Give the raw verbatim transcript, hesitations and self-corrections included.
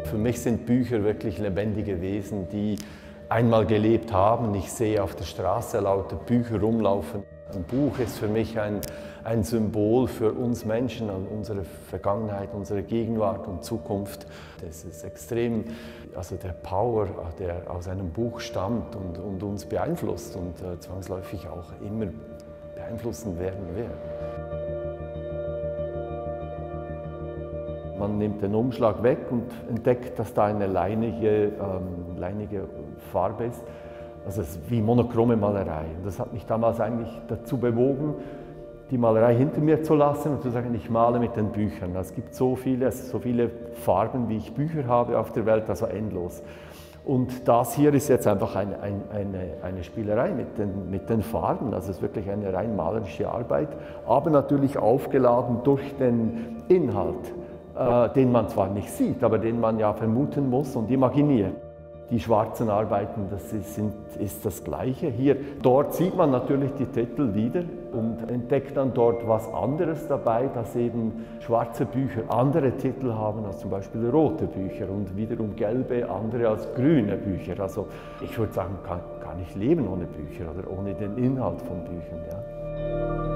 Für mich sind Bücher wirklich lebendige Wesen, die einmal gelebt haben. Ich sehe auf der Straße lauter Bücher rumlaufen. Ein Buch ist für mich ein, ein Symbol für uns Menschen, unsere Vergangenheit, unsere Gegenwart und Zukunft. Das ist extrem, also der Power, der aus einem Buch stammt und, und uns beeinflusst und äh, zwangsläufig auch immer beeinflussen werden wird. Man nimmt den Umschlag weg und entdeckt, dass da eine leinige, ähm, leinige Farbe ist. Also es ist wie monochrome Malerei. Und das hat mich damals eigentlich dazu bewogen, die Malerei hinter mir zu lassen und zu sagen, ich male mit den Büchern. Es gibt so viele, so viele Farben, wie ich Bücher habe auf der Welt, also endlos. Und das hier ist jetzt einfach eine, eine, eine Spielerei mit den, mit den Farben. Also es ist wirklich eine rein malerische Arbeit, aber natürlich aufgeladen durch den Inhalt, äh, den man zwar nicht sieht, aber den man ja vermuten muss und imaginiert. Die schwarzen Arbeiten, das ist, sind, ist das Gleiche. Hier, dort sieht man natürlich die Titel wieder und entdeckt dann dort was anderes dabei, dass eben schwarze Bücher andere Titel haben als zum Beispiel rote Bücher und wiederum gelbe andere als grüne Bücher. Also ich würde sagen, kann, kann ich leben ohne Bücher oder ohne den Inhalt von Büchern. Ja.